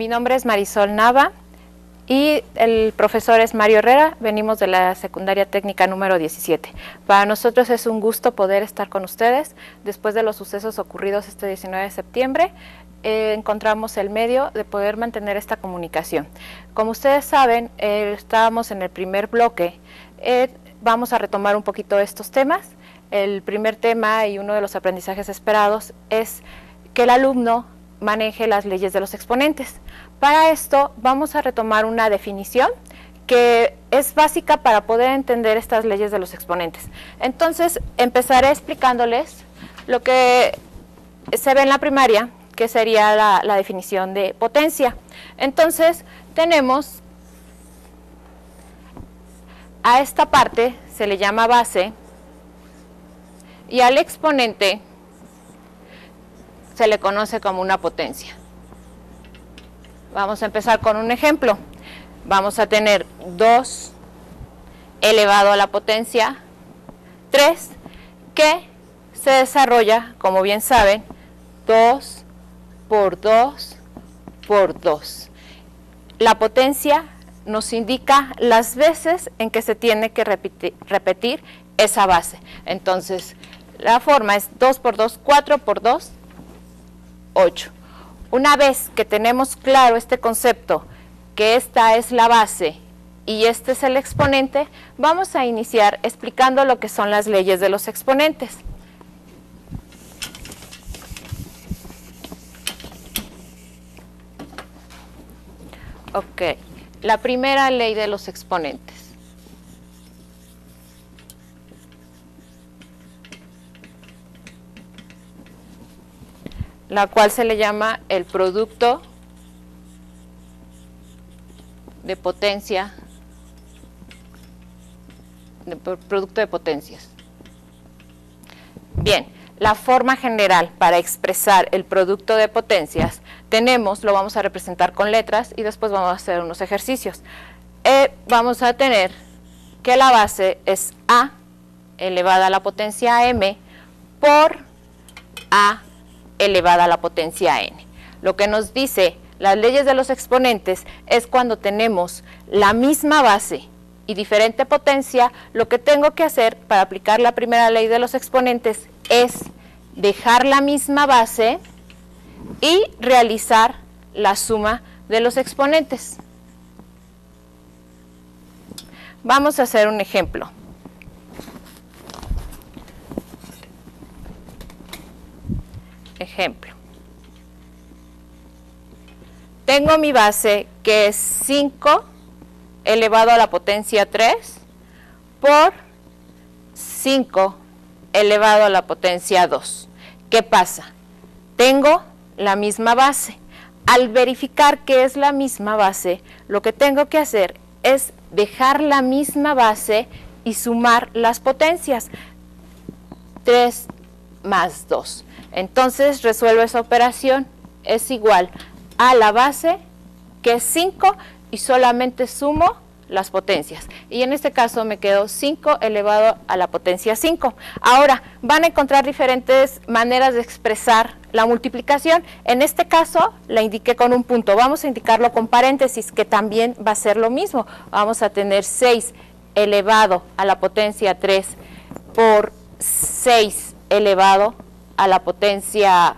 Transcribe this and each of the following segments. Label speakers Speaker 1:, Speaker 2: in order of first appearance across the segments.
Speaker 1: Mi nombre es Marisol Nava y el profesor es Mario Herrera. Venimos de la secundaria técnica número 17. Para nosotros es un gusto poder estar con ustedes después de los sucesos ocurridos este 19 de septiembre. Encontramos el medio de poder mantener esta comunicación. Como ustedes saben, estábamos en el primer bloque. Vamos a retomar un poquito estos temas. El primer tema y uno de los aprendizajes esperados es que el alumno maneje las leyes de los exponentes. Para esto vamos a retomar una definición que es básica para poder entender estas leyes de los exponentes. Entonces empezaré explicándoles lo que se ve en la primaria, que sería la definición de potencia. Entonces tenemos a esta parte, se le llama base, y al exponente se le conoce como una potencia. Vamos a empezar con un ejemplo. Vamos a tener 2 elevado a la potencia 3, que se desarrolla, como bien saben, 2 por 2 por 2. La potencia nos indica las veces en que se tiene que repetir esa base. Entonces, la forma es 2 por 2, 4 por 2, 8. Una vez que tenemos claro este concepto, que esta es la base y este es el exponente, vamos a iniciar explicando lo que son las leyes de los exponentes. Ok, la primera ley de los exponentes. La cual se le llama el producto de potencia, producto de potencias. Bien, la forma general para expresar el producto de potencias tenemos, lo vamos a representar con letras y después vamos a hacer unos ejercicios. Vamos a tener que la base es A elevada a la potencia m por A elevada a la potencia n. Lo que nos dice las leyes de los exponentes es cuando tenemos la misma base y diferente potencia, lo que tengo que hacer para aplicar la primera ley de los exponentes es dejar la misma base y realizar la suma de los exponentes. Vamos a hacer un ejemplo. Tengo mi base que es 5 elevado a la potencia 3 por 5 elevado a la potencia 2. ¿Qué pasa? Tengo la misma base. Al verificar que es la misma base, lo que tengo que hacer es dejar la misma base y sumar las potencias. 3 más 2. Entonces resuelvo esa operación, es igual a la base, que es 5, y solamente sumo las potencias. Y en este caso me quedó 5 elevado a la potencia 5. Ahora, van a encontrar diferentes maneras de expresar la multiplicación. En este caso, la indiqué con un punto. Vamos a indicarlo con paréntesis, que también va a ser lo mismo. Vamos a tener 6 elevado a la potencia 3 por 6 elevado a la potencia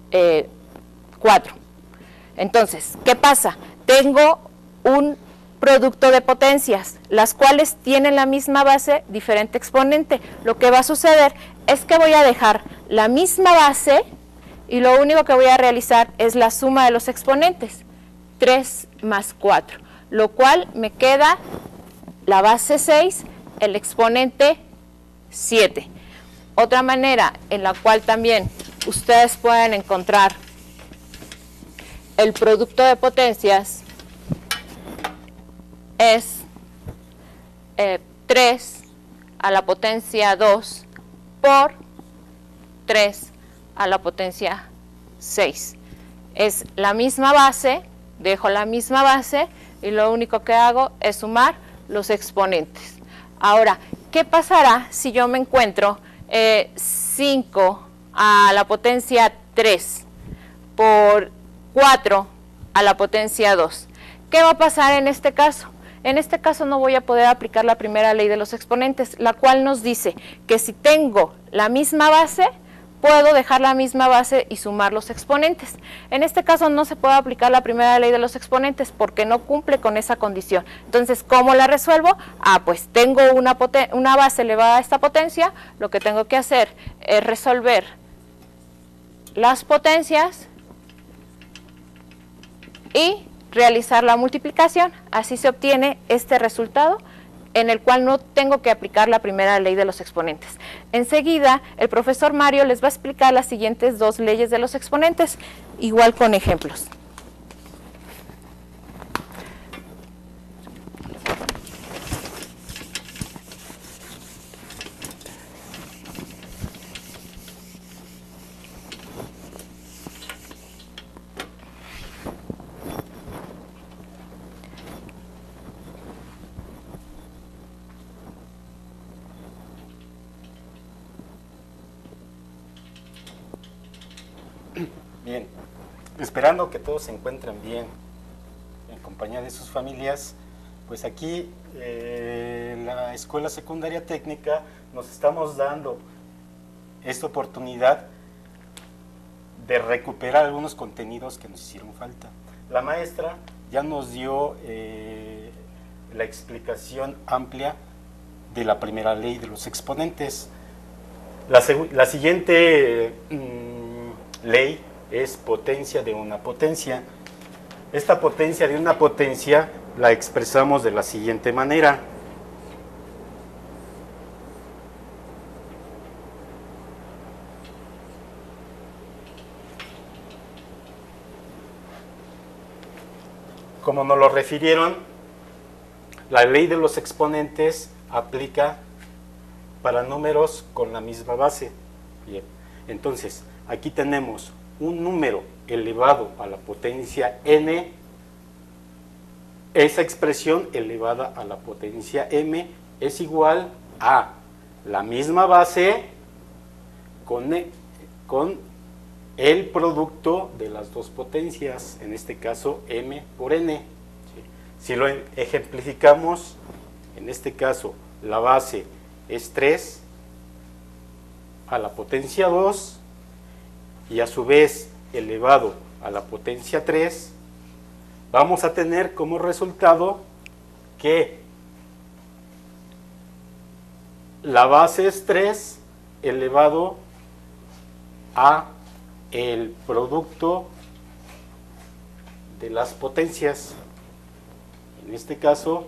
Speaker 1: 4. Entonces, ¿qué pasa? Tengo un producto de potencias, las cuales tienen la misma base, diferente exponente. Lo que va a suceder es que voy a dejar la misma base y lo único que voy a realizar es la suma de los exponentes, 3 más 4, lo cual me queda la base 6, el exponente 7. Otra manera en la cual también ustedes pueden encontrar el producto de potencias es 3 a la potencia 2 por 3 a la potencia 6. Es la misma base, dejo la misma base y lo único que hago es sumar los exponentes. Ahora, ¿qué pasará si yo me encuentro 5 a la potencia 3 por 4 a la potencia 2. ¿Qué va a pasar en este caso? En este caso no voy a poder aplicar la primera ley de los exponentes, la cual nos dice que si tengo la misma base, puedo dejar la misma base y sumar los exponentes. En este caso no se puede aplicar la primera ley de los exponentes porque no cumple con esa condición. Entonces, ¿cómo la resuelvo? Pues tengo una base elevada a esta potencia, lo que tengo que hacer es resolver las potencias y realizar la multiplicación. Así se obtiene este resultado en el cual no tengo que aplicar la primera ley de los exponentes. Enseguida, el profesor Mario les va a explicar las siguientes dos leyes de los exponentes, igual con ejemplos.
Speaker 2: Bien, esperando que todos se encuentren bien en compañía de sus familias, pues aquí en la Escuela Secundaria Técnica nos estamos dando esta oportunidad de recuperar algunos contenidos que nos hicieron falta. La maestra ya nos dio la explicación amplia de la primera ley de los exponentes. La siguiente ley es potencia de una potencia. Esta potencia de una potencia la expresamos de la siguiente manera. Como nos lo refirieron, la ley de los exponentes aplica para números con la misma base. Bien, entonces, aquí tenemos un número elevado a la potencia n, esa expresión elevada a la potencia m es igual a la misma base con el producto de las dos potencias, en este caso m por n. Si lo ejemplificamos, en este caso la base es 3 a la potencia 2, y a su vez elevado a la potencia 3, vamos a tener como resultado que la base es 3 elevado a el producto de las potencias. En este caso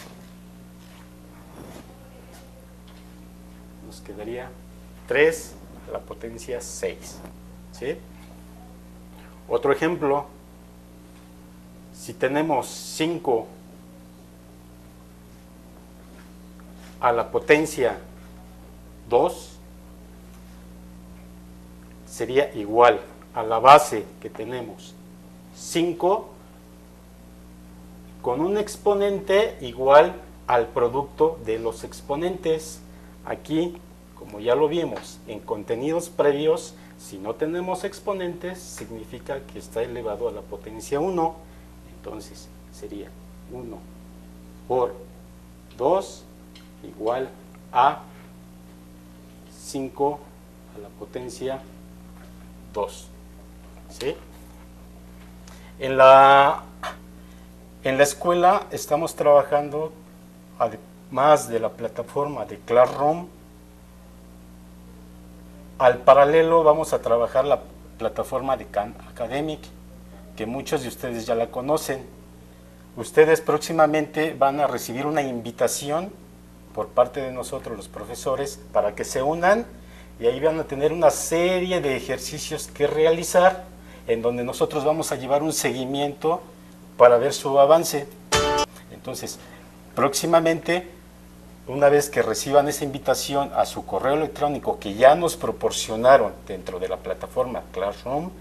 Speaker 2: nos quedaría 3 a la potencia 6. ¿Sí? Otro ejemplo, si tenemos 5 a la potencia 2, sería igual a la base que tenemos 5 con un exponente igual al producto de los exponentes. Aquí, como ya lo vimos en contenidos previos, si no tenemos exponentes, significa que está elevado a la potencia 1. Entonces, sería 1 por 2 igual a 5 a la potencia 2. ¿Sí? En la escuela estamos trabajando, además de la plataforma de Classroom, al paralelo vamos a trabajar la plataforma de Khan Academic, que muchos de ustedes ya la conocen. Ustedes próximamente van a recibir una invitación por parte de nosotros los profesores para que se unan, y ahí van a tener una serie de ejercicios que realizar, en donde nosotros vamos a llevar un seguimiento para ver su avance. Entonces, próximamente, una vez que reciban esa invitación a su correo electrónico que ya nos proporcionaron dentro de la plataforma Classroom,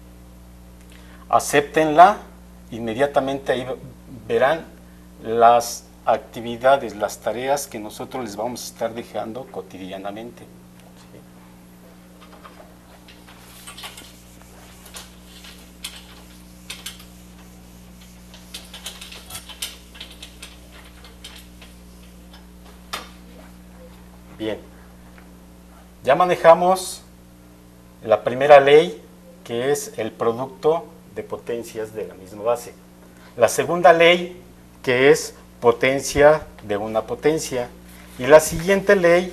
Speaker 2: acéptenla, inmediatamente ahí verán las actividades, las tareas que nosotros les vamos a estar dejando cotidianamente. Bien, ya manejamos la primera ley, que es el producto de potencias de la misma base. La segunda ley, que es potencia de una potencia. Y la siguiente ley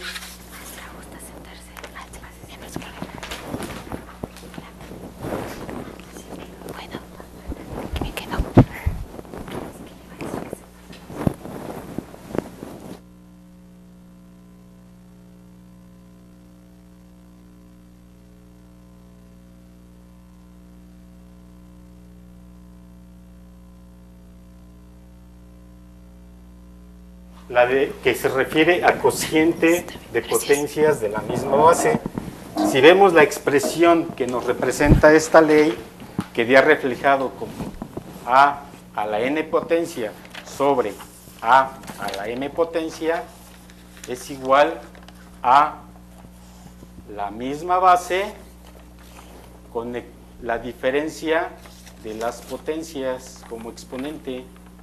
Speaker 2: la de que se refiere a cociente de potencias de la misma base. Si vemos la expresión que nos representa esta ley, quedaría reflejado como A a la n potencia sobre A a la m potencia es igual a la misma base con la diferencia de las potencias como exponente.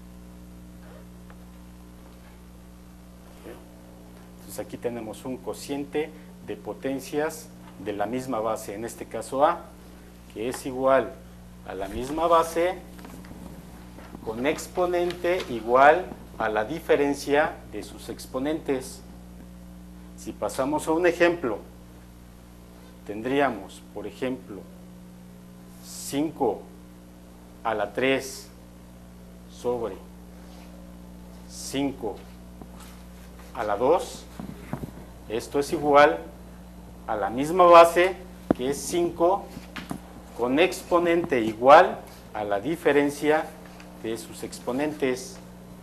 Speaker 2: Entonces aquí tenemos un cociente de potencias de la misma base, en este caso A, que es igual a la misma base con exponente igual a la diferencia de sus exponentes. Si pasamos a un ejemplo, tendríamos, por ejemplo, 5 a la 3 sobre 5 a la 2. Esto es igual a la misma base, que es 5, con exponente igual a la diferencia de sus exponentes.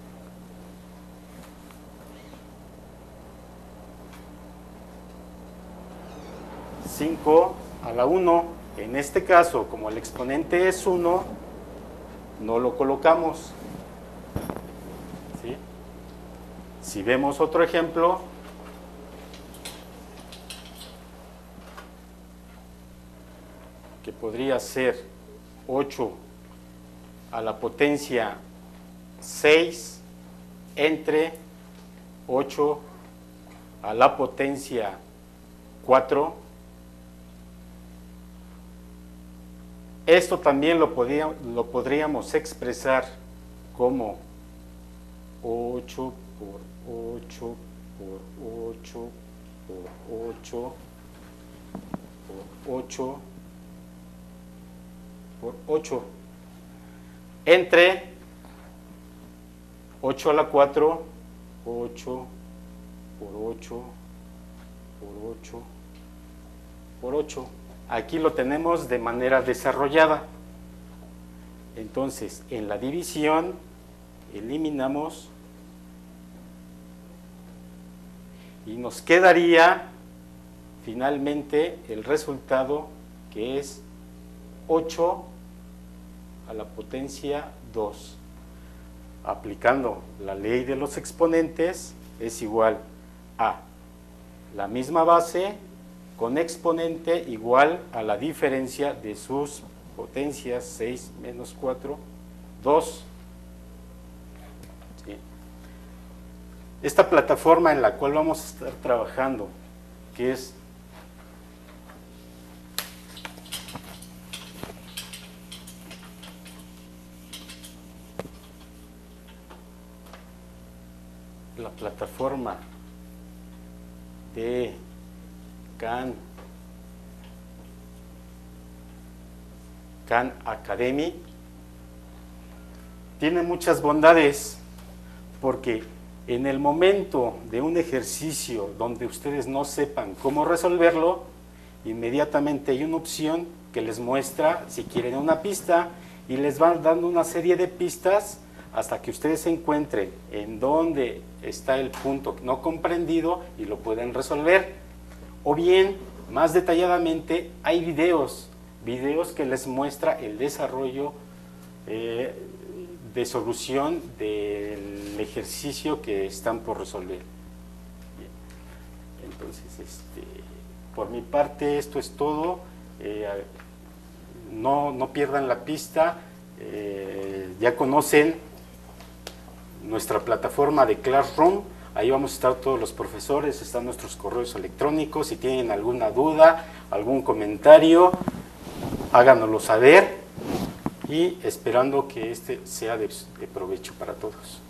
Speaker 2: A la 1, en este caso, como el exponente es 1, no lo colocamos. ¿Sí? Si vemos otro ejemplo, que podría ser 8 a la potencia 6 entre 8 a la potencia 4. Esto también lo podríamos expresar como 8 por 8 por 8 por 8 por 8 por 8 entre 8 a la 4, 8 por 8 por 8 por 8. Aquí lo tenemos de manera desarrollada. Entonces, en la división eliminamos y nos quedaría finalmente el resultado, que es 8 a la potencia 2. Aplicando la ley de los exponentes, es igual a la misma base con exponente igual a la diferencia de sus potencias, 6 menos 4, 2. ¿Sí? Esta plataforma en la cual vamos a estar trabajando, que es la plataforma de Khan Academy, tiene muchas bondades, porque en el momento de un ejercicio donde ustedes no sepan cómo resolverlo, inmediatamente hay una opción que les muestra si quieren una pista, y les van dando una serie de pistas hasta que ustedes encuentren en dónde está el punto no comprendido y lo pueden resolver. O bien, más detalladamente, hay videos que les muestra el desarrollo de solución del ejercicio que están por resolver. Bien. Entonces, por mi parte, esto es todo. No pierdan la pista. Ya conocen nuestra plataforma de Classroom. Ahí vamos a estar todos los profesores, están nuestros correos electrónicos. Si tienen alguna duda, algún comentario, háganoslo saber, y esperando que este sea de provecho para todos.